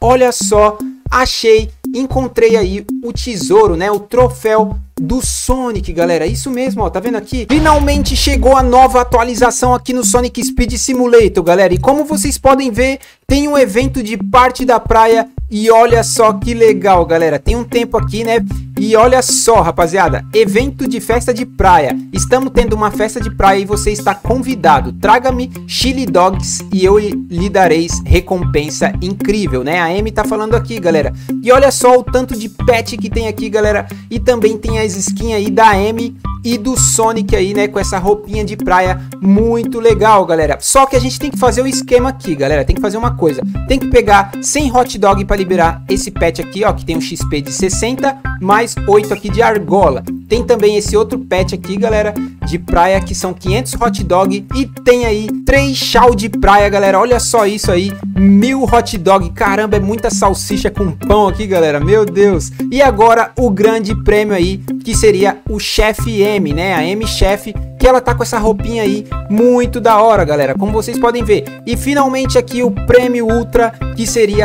olha só, achei, encontrei aí o tesouro, né, o troféu do Sonic, galera. Isso mesmo, ó, tá vendo aqui? Finalmente chegou a nova atualização aqui no Sonic Speed Simulator, galera. E como vocês podem ver, tem um evento de parte da praia. E olha só que legal, galera. Tem um tempo aqui, né? E olha só, rapaziada, evento de festa de praia. Estamos tendo uma festa de praia e você está convidado. Traga-me chili dogs e eu lhe darei recompensa incrível, né? A Amy tá falando aqui, galera. E olha só o tanto de pet que tem aqui, galera. E também tem as skins aí da Amy e do Sonic aí, né, com essa roupinha de praia, muito legal, galera. Só que a gente tem que fazer um esquema aqui, galera, tem que fazer uma coisa, tem que pegar 100 hot dog para liberar esse pet aqui, ó, que tem um XP de 60, mais 8 aqui de argola. Tem também esse outro pet aqui, galera, de praia, que são 500 hot dog, e tem aí 3 chau de praia, galera, olha só isso aí, 1000 hot dog, caramba, é muita salsicha com pão aqui, galera, meu Deus. E agora o grande prêmio aí, que seria o chefe M, né, a M Chef, que ela tá com essa roupinha aí, muito da hora, galera, como vocês podem ver. E finalmente aqui o prêmio Ultra, que seria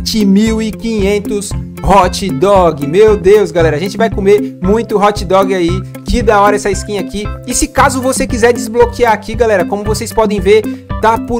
7.500 hot dog. Meu Deus, galera, a gente vai comer muito hot dog aí. Que da hora essa skin aqui. E se caso você quiser desbloquear aqui, galera, como vocês podem ver, tá por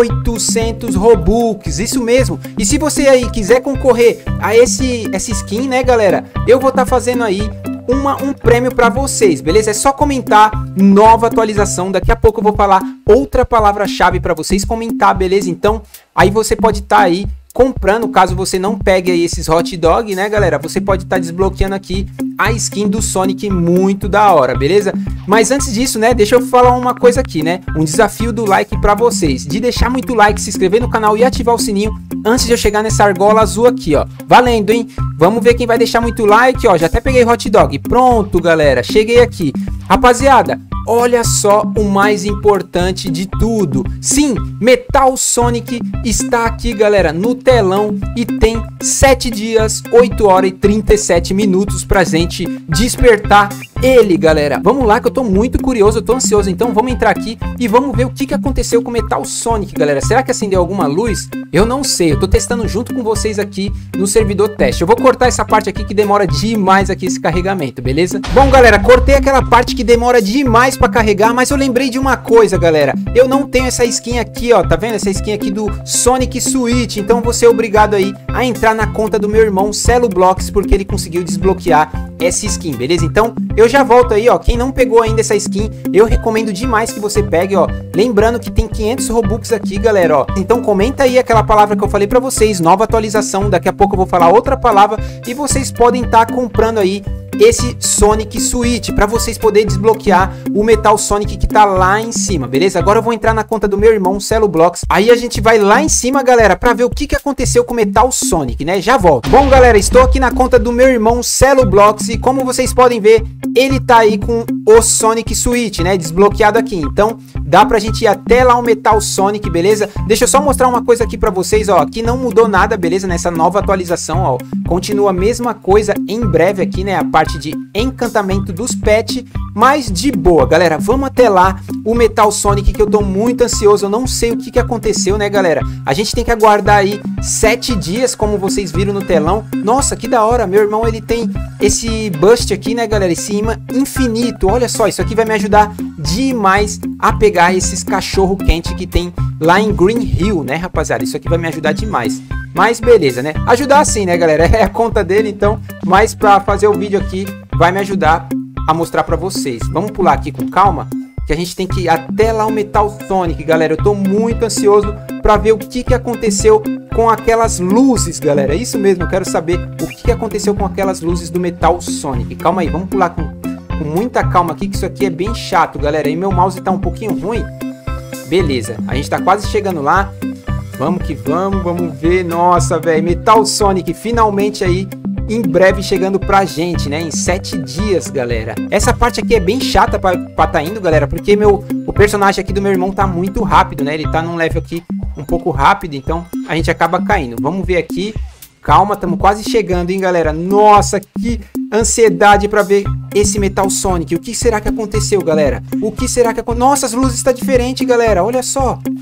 800 Robux, isso mesmo. E se você aí quiser concorrer a essa skin, né, galera, eu vou estar fazendo aí um prêmio para vocês, beleza? É só comentar nova atualização. Daqui a pouco eu vou falar outra palavra-chave para vocês comentar, beleza? Então, aí você pode estar aí comprando, caso você não pegue aí esses hot dog, né, galera? Você pode estar desbloqueando aqui a skin do Sonic, muito da hora, beleza? Mas antes disso, né, deixa eu falar uma coisa aqui, né? Um desafio do like para vocês, de deixar muito like, se inscrever no canal e ativar o sininho antes de eu chegar nessa argola azul aqui, ó. Valendo, hein? Vamos ver quem vai deixar muito like, ó. Já até peguei hot dog. Pronto, galera. Cheguei aqui. Rapaziada, olha só o mais importante de tudo. Sim, Metal Sonic está aqui, galera, no telão e tem 7 dias, 8 horas e 37 minutos pra gente despertar ele, galera. Vamos lá que eu tô muito curioso, eu tô ansioso. Então vamos entrar aqui e vamos ver o que aconteceu com o Metal Sonic, galera. Será que acendeu alguma luz? Eu não sei, eu tô testando junto com vocês aqui no servidor teste. Eu vou cortar essa parte aqui que demora demais aqui esse carregamento, beleza? Bom, galera, cortei aquela parte que demora demais pra carregar, mas eu lembrei de uma coisa, galera. Eu não tenho essa skin aqui, ó, tá vendo? Essa skin aqui do Sonic Switch. Então vou ser obrigado aí a entrar na conta do meu irmão Celoblox, porque ele conseguiu desbloquear essa skin, beleza? Então eu já volto aí, ó. Quem não pegou ainda essa skin, eu recomendo demais que você pegue, ó. Lembrando que tem 500 Robux aqui, galera, ó. Então comenta aí aquela palavra que eu falei pra vocês, nova atualização. Daqui a pouco eu vou falar outra palavra e vocês podem estar comprando aí esse Sonic Switch para vocês poderem desbloquear o Metal Sonic que tá lá em cima, beleza? Agora eu vou entrar na conta do meu irmão Celoblox. Aí a gente vai lá em cima, galera, para ver o que aconteceu com o Metal Sonic, né? Já volto. Bom, galera, estou aqui na conta do meu irmão Celoblox e como vocês podem ver, ele tá aí com o Sonic Switch, né? Desbloqueado aqui. Então dá pra gente ir até lá o Metal Sonic, beleza? Deixa eu só mostrar uma coisa aqui pra vocês, ó. Aqui não mudou nada, beleza? Nessa nova atualização, ó. Continua a mesma coisa em breve aqui, né? A parte de encantamento dos pets, mas de boa, galera. Vamos até lá o Metal Sonic, que eu tô muito ansioso. Eu não sei o que aconteceu, né, galera? A gente tem que aguardar aí 7 dias, como vocês viram no telão. Nossa, que da hora. Meu irmão, ele tem esse bust aqui, né, galera? Esse imã infinito. Olha só, isso aqui vai me ajudar demais a pegar esses cachorro quente que tem lá em Green Hill, né, rapaziada? Isso aqui vai me ajudar demais. Mas beleza, né? Ajudar assim, né, galera? É a conta dele, então. Mas pra fazer o vídeo aqui, vai me ajudar a mostrar pra vocês. Vamos pular aqui com calma, que a gente tem que ir até lá o Metal Sonic, galera. Eu tô muito ansioso pra ver o que aconteceu com aquelas luzes, galera. Isso mesmo, eu quero saber o que aconteceu com aquelas luzes do Metal Sonic. Calma aí, vamos pular com muita calma aqui, que isso aqui é bem chato, galera. E meu mouse tá um pouquinho ruim. Beleza, a gente tá quase chegando lá. Vamos que vamos, vamos ver. Nossa, velho, Metal Sonic finalmente aí, em breve chegando pra gente, né? Em 7 dias, galera. Essa parte aqui é bem chata pra tá indo, galera, porque o personagem aqui do meu irmão tá muito rápido, né? Ele tá num level aqui um pouco rápido, então a gente acaba caindo. Vamos ver aqui. Calma, estamos quase chegando, hein, galera? Nossa, que ansiedade pra ver esse Metal Sonic. O que será que aconteceu, galera? O que será que aconteceu? Nossa, as luzes estão diferentes, galera. Olha só.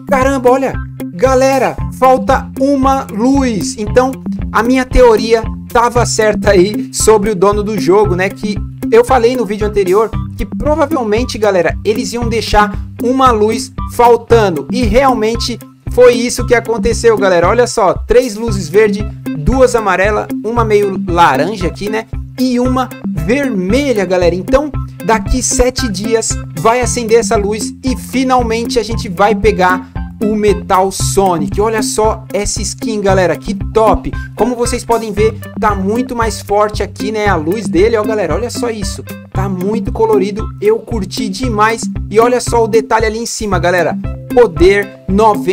Caramba, olha, galera, falta uma luz. Então, a minha teoria tava certa aí sobre o dono do jogo, né? Que eu falei no vídeo anterior que provavelmente, galera, eles iam deixar uma luz faltando. E realmente foi isso que aconteceu, galera. Olha só, 3 luzes verde, 2 amarelas, uma meio laranja aqui, né? E uma vermelha, galera. Então, daqui 7 dias vai acender essa luz e finalmente a gente vai pegar o Metal Sonic. Olha só essa skin, galera, que top. Como vocês podem ver, tá muito mais forte aqui, né, a luz dele, ó, galera, olha só isso. Tá muito colorido, eu curti demais. E olha só o detalhe ali em cima, galera. Poder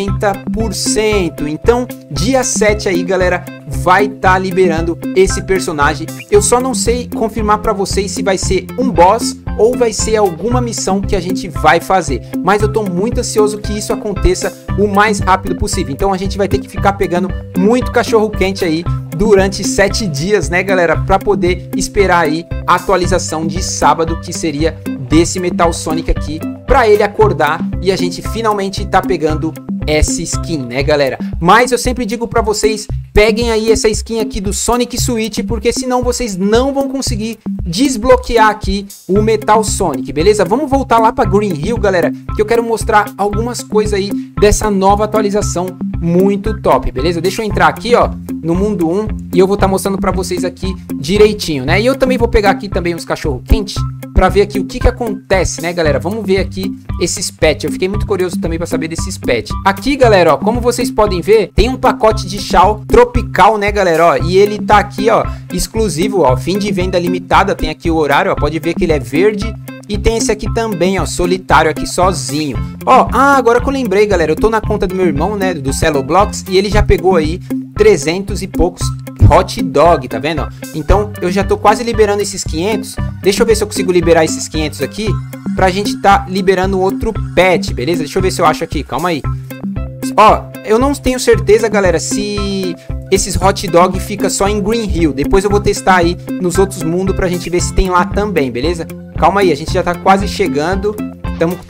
90%. Então, dia 7 aí, galera, vai estar liberando esse personagem. Eu só não sei confirmar para vocês se vai ser um boss ou vai ser alguma missão que a gente vai fazer. Mas eu tô muito ansioso que isso aconteça o mais rápido possível. Então a gente vai ter que ficar pegando muito cachorro quente aí durante 7 dias, né, galera? Para poder esperar aí a atualização de sábado, que seria desse Metal Sonic aqui, para ele acordar e a gente finalmente tá pegando essa skin, né, galera? Mas eu sempre digo para vocês, peguem aí essa skin aqui do Sonic Switch, porque senão vocês não vão conseguir desbloquear aqui o Metal Sonic, beleza? Vamos voltar lá para Green Hill, galera, que eu quero mostrar algumas coisas aí dessa nova atualização muito top, beleza? Deixa eu entrar aqui, ó, no mundo 1 e eu vou estar mostrando para vocês aqui direitinho, né? E eu também vou pegar aqui também os cachorro quentes para ver aqui o que acontece, né, galera? Vamos ver aqui esses pets. Eu fiquei muito curioso também para saber desses pets. Aqui, galera, ó, como vocês podem ver, tem um pacote de chau tropical, né, galera, ó, e ele tá aqui, ó, exclusivo, ó, fim de venda limitada. Tem aqui o horário, ó, pode ver que ele é verde. E tem esse aqui também, ó, solitário aqui sozinho. Ó, agora que eu lembrei, galera, eu tô na conta do meu irmão, né, do Celoblox, e ele já pegou aí 300 e poucos hot dog, tá vendo? Então eu já tô quase liberando esses 500. Deixa eu ver se eu consigo liberar esses 500 aqui pra gente tá liberando outro pet, beleza? Deixa eu ver se eu acho aqui, calma aí. Ó, eu não tenho certeza, galera, se esses hot dog fica só em Green Hill. Depois eu vou testar aí nos outros mundos pra gente ver se tem lá também, beleza? Calma aí, a gente já tá quase chegando. Estamos com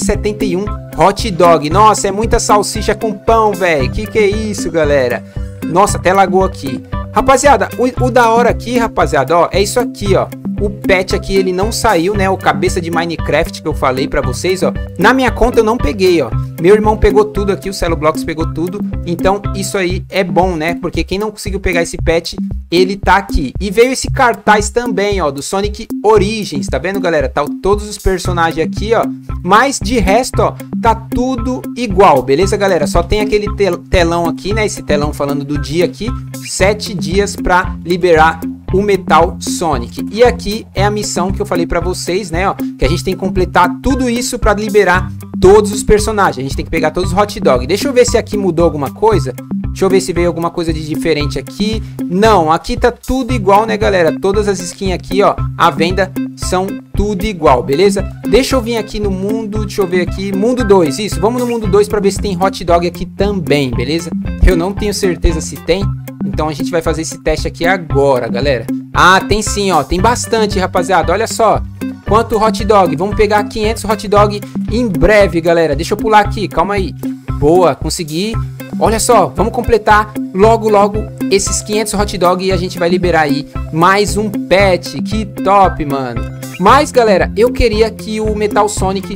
371 hot dog. Nossa, é muita salsicha com pão, velho. Que é isso, galera? Nossa, até lagou aqui. Rapaziada, o da hora aqui, rapaziada, ó, é isso aqui, ó. O pet aqui, ele não saiu, né? O cabeça de Minecraft que eu falei pra vocês, ó. Na minha conta eu não peguei, ó. Meu irmão pegou tudo aqui, o Celoblox pegou tudo. Então, isso aí é bom, né? Porque quem não conseguiu pegar esse pet, ele tá aqui. E veio esse cartaz também, ó, do Sonic Origins. Tá vendo, galera? Tá todos os personagens aqui, ó. Mas, de resto, ó, tá tudo igual, beleza, galera? Só tem aquele telão aqui, né? Esse telão falando do dia aqui. 7 dias pra liberar o Metal Sonic. E aqui é a missão que eu falei pra vocês, né, ó, que a gente tem que completar tudo isso pra liberar todos os personagens. A gente tem que pegar todos os hot dog. Deixa eu ver se aqui mudou alguma coisa. Deixa eu ver se veio alguma coisa de diferente aqui. Não, aqui tá tudo igual, né, galera? Todas as skins aqui, ó, à venda são tudo igual, beleza? Deixa eu vir aqui no mundo, deixa eu ver aqui, mundo 2, isso. Vamos no mundo 2 pra ver se tem hot dog aqui também, beleza? Eu não tenho certeza se tem. Então a gente vai fazer esse teste aqui agora, galera. Ah, tem sim, ó. Tem bastante, rapaziada. Olha só. Quanto hot dog? Vamos pegar 500 hot dog em breve, galera. Deixa eu pular aqui. Calma aí. Boa, consegui. Olha só. Vamos completar logo, logo esses 500 hot dog e a gente vai liberar aí mais um pet. Que top, mano. Mas, galera, eu queria que o Metal Sonic,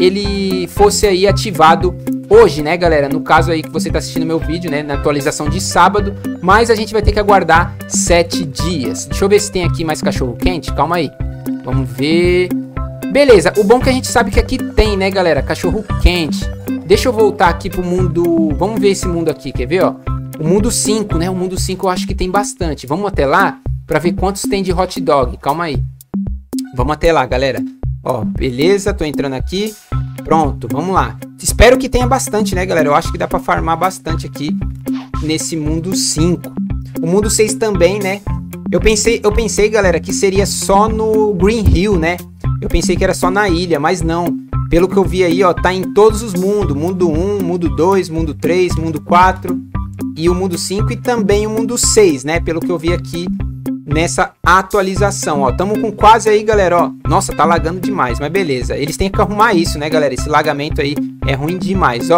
ele fosse aí ativado hoje, né, galera? No caso aí que você tá assistindo meu vídeo, né, na atualização de sábado. Mas a gente vai ter que aguardar 7 dias. Deixa eu ver se tem aqui mais cachorro quente. Calma aí. Vamos ver. Beleza, o bom é que a gente sabe que aqui tem, né, galera? Cachorro quente. Deixa eu voltar aqui pro mundo. Vamos ver esse mundo aqui, quer ver, ó? O mundo 5, né? O mundo 5 eu acho que tem bastante. Vamos até lá pra ver quantos tem de hot dog. Calma aí. Vamos até lá, galera. Ó, beleza, tô entrando aqui. Pronto, vamos lá. Espero que tenha bastante, né, galera? Eu acho que dá pra farmar bastante aqui nesse mundo 5. O mundo 6 também, né? Eu pensei, galera, que seria só no Green Hill, né? Eu pensei que era só na ilha, mas não. Pelo que eu vi aí, ó, tá em todos os mundos. Mundo 1, mundo 2, mundo 3, mundo 4 e o mundo 5 e também o mundo 6, né? Pelo que eu vi aqui nessa atualização, ó. Tamo com quase aí, galera, ó. Nossa, tá lagando demais, mas beleza. Eles têm que arrumar isso, né, galera? Esse lagamento aí é ruim demais, ó.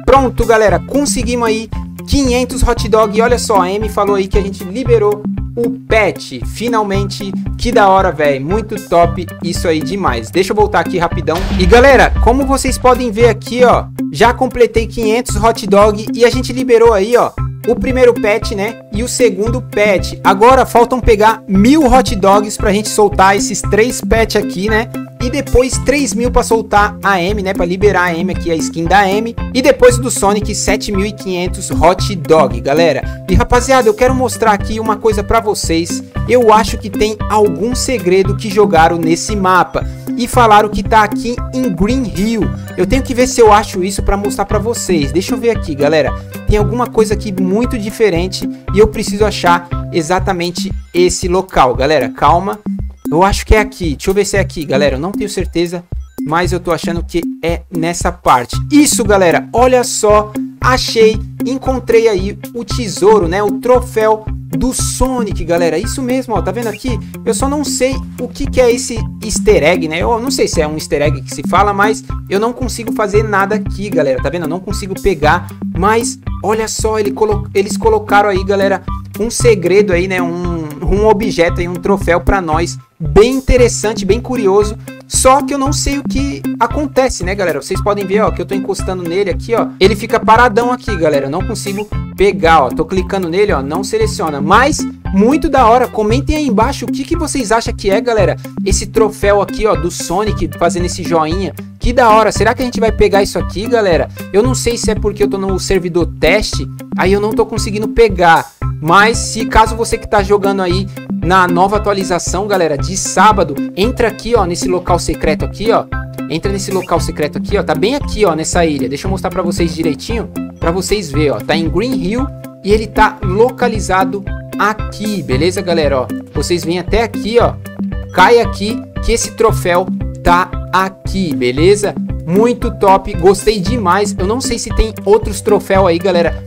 Pronto, galera, conseguimos aí 500 hot dog. E olha só, a Amy falou aí que a gente liberou o pet, finalmente. Que da hora, velho, muito top isso aí, demais. Deixa eu voltar aqui rapidão. E galera, como vocês podem ver aqui, ó, já completei 500 hot dog e a gente liberou aí, ó, o primeiro pet, né, e o segundo pet. Agora faltam pegar 1000 hot dogs pra gente soltar esses 3 pets aqui, né, e depois 3000 pra soltar a Amy, né, pra liberar a Amy aqui, a skin da Amy. E depois do Sonic, 7500 hot dog, galera. E rapaziada, eu quero mostrar aqui uma coisa pra vocês. Eu acho que tem algum segredo que jogaram nesse mapa e falaram que tá aqui em Green Hill. Eu tenho que ver se eu acho isso pra mostrar pra vocês. Deixa eu ver aqui, galera. Tem alguma coisa aqui muito diferente e eu preciso achar exatamente esse local, galera. Calma. Eu acho que é aqui. Deixa eu ver se é aqui, galera. Eu não tenho certeza, mas eu tô achando que é nessa parte. Isso, galera. Olha só. Achei. Encontrei aí o tesouro, né? O troféu do Sonic, galera. Isso mesmo, ó. Tá vendo aqui? Eu só não sei o que é esse easter egg, né? Eu não sei se é um easter egg que se fala, mas eu não consigo fazer nada aqui, galera. Tá vendo? Eu não consigo pegar. Mas olha só, eles colocaram aí, galera, um segredo aí, né? Um objeto aí, um troféu pra nós. Bem interessante, bem curioso. Só que eu não sei o que acontece, né, galera? Vocês podem ver, ó, que eu tô encostando nele aqui, ó. Ele fica paradão aqui, galera. Eu não consigo pegar, ó. Tô clicando nele, ó. Não seleciona. Mas, muito da hora. Comentem aí embaixo o que vocês acham que é, galera. Esse troféu aqui, ó, do Sonic, fazendo esse joinha. Que da hora. Será que a gente vai pegar isso aqui, galera? Eu não sei se é porque eu tô no servidor teste. Aí eu não tô conseguindo pegar. Mas, se caso você que tá jogando aí na nova atualização, galera, de sábado, entra aqui, ó, nesse local secreto aqui, ó. Entra nesse local secreto aqui, ó. Tá bem aqui, ó, nessa ilha. Deixa eu mostrar pra vocês direitinho, pra vocês verem, ó. Tá em Green Hill e ele tá localizado aqui, beleza, galera, ó. Vocês vêm até aqui, ó. Cai aqui que esse troféu tá aqui, beleza? Muito top, gostei demais. Eu não sei se tem outros troféus aí, galera,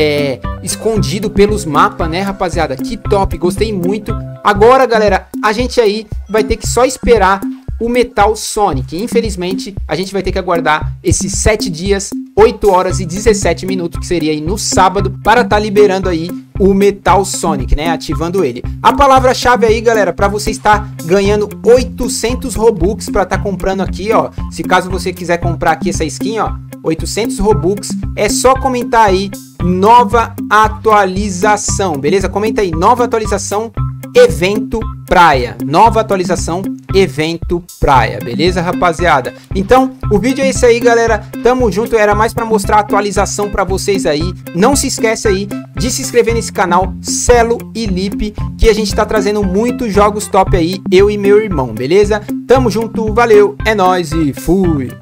escondido pelos mapas, né, rapaziada? Que top, gostei muito. Agora, galera, a gente aí vai ter que só esperar o Metal Sonic. Infelizmente, a gente vai ter que aguardar esses 7 dias, 8 horas e 17 minutos, que seria aí no sábado, para tá liberando aí o Metal Sonic, né, ativando ele. A palavra-chave aí, galera, para você estar ganhando 800 Robux para tá comprando aqui, ó. Se caso você quiser comprar aqui essa skin, ó, 800 Robux, é só comentar aí nova atualização, beleza? Comenta aí, nova atualização, evento praia. Nova atualização, evento praia, beleza, rapaziada? Então, o vídeo é esse aí, galera. Tamo junto, era mais pra mostrar a atualização pra vocês aí. Não se esquece aí de se inscrever nesse canal, Celo e Lipe, que a gente tá trazendo muitos jogos top aí, eu e meu irmão, beleza? Tamo junto, valeu, é nóis e fui!